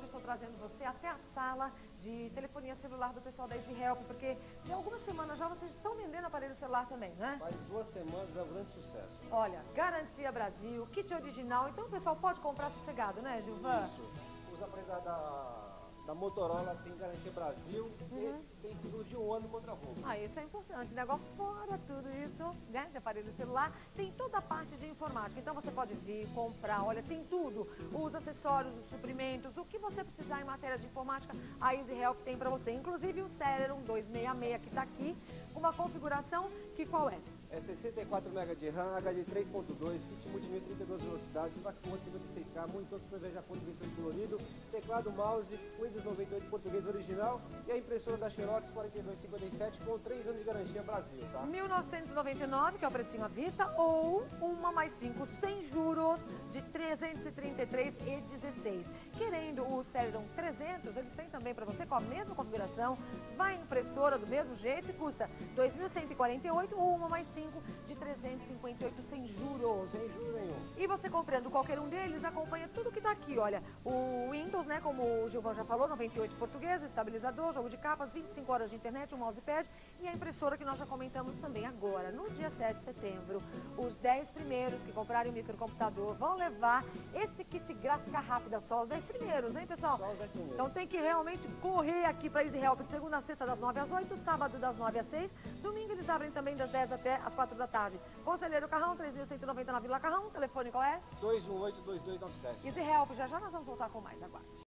hoje eu estou trazendo você até a sala de telefonia celular do pessoal da EasyHelp, porque de algumas semanas já vocês estão vendendo aparelho celular também, né? Faz 2 semanas, é um grande sucesso. Olha, Garantia Brasil, kit original, então o pessoal pode comprar sossegado, né, Gilvan? Isso. Os aparelhos da Motorola tem Garantia Brasil e tem seguro de 1 ano contra roubo. Ah, isso é importante, né? Agora, fora tudo isso, né, de aparelho celular, tem toda a parte de informática. Então você pode vir, comprar, olha, tem tudo. Os acessórios, os suprimentos, o que você precisar em matéria de informática, a EasyHelp tem pra você. Inclusive o Celeron 266 que tá aqui, uma configuração que qual é? É 64 MB de RAM, HD 3.2, kit multimídia 32 velocidades, backbone 56K, monitor Super VGA Fonte 28 colorido, teclado, mouse, Windows 98 português original e a impressora da Xerox 4257 com 3 anos de garantia Brasil, tá? 1999, que é o precinho à vista, ou uma mais 5 sem juros de 333,16. Querendo o Celeron 300, eles têm também para você com a mesma configuração, vai impressora do mesmo jeito e custa 2.148 ou uma mais 5 de 358 sem juros. Sem juros nenhum. E você comprando qualquer um deles, acompanha tudo que está aqui, olha, o Windows, né, como o Gilvan já falou, 98 português, o estabilizador, jogo de capas, 25 horas de internet, um mousepad e a impressora que nós já comentamos também agora, no dia 7 de setembro. Os 10 primeiros que comprarem o microcomputador vão levar esse kit gráfica rápida, só os 10 primeiros, hein, pessoal? Só os 10 primeiros. Então tem que realmente correr aqui para EasyHelp de segunda a sexta das 9 às 8, sábado das 9 às 6, domingo eles abrem também das 10 até às 4 da tarde. Conselheiro Carrão, 3.190 na Vila Carrão, telefone qual é? 218-2297. EasyHelp, já já nós vamos voltar com mais, aguarde.